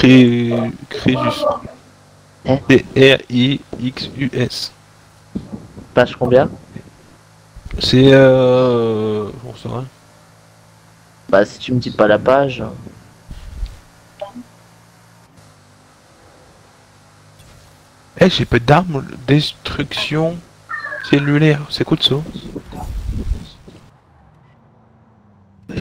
Crésus. Hein? C-R-I-X-U-S. Page combien? C'est bon, ça va. Bah si tu me dis pas la page. Eh, j'ai pas d'armes, destruction cellulaire. C'est quoi de ça?